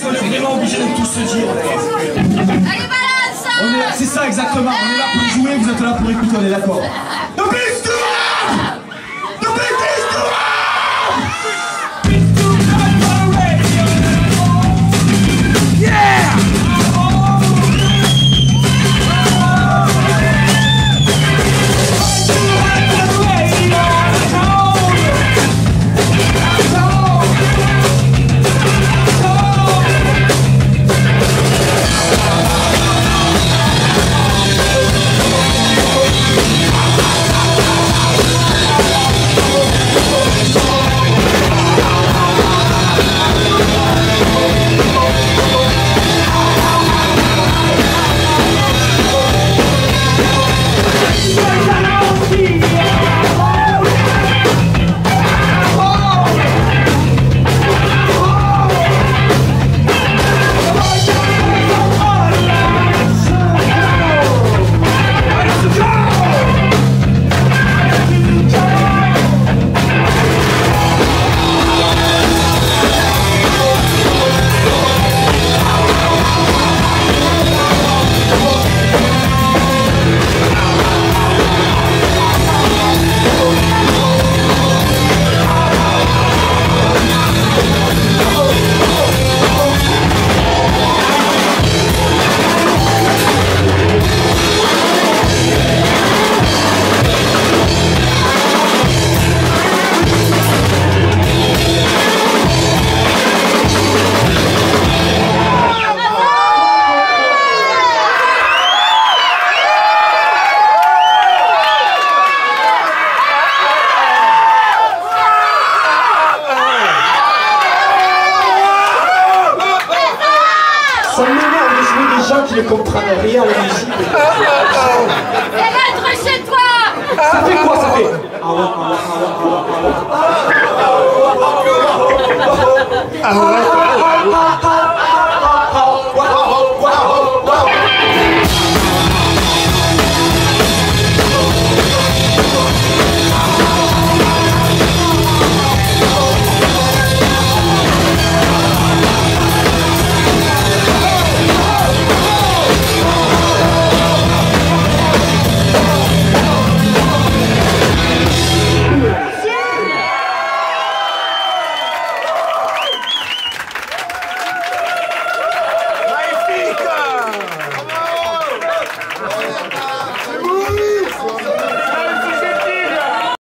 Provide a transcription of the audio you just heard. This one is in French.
On est vraiment obligé de tous se dire. Allez, balance! C'est ça exactement, on est là pour jouer, vous êtes là pour écouter, on est d'accord. Ça m'énerve de jouer des gens qui ne comprennent rien à la musique. Rentre chez toi! Ça fait quoi, ça fait? Ah ouais.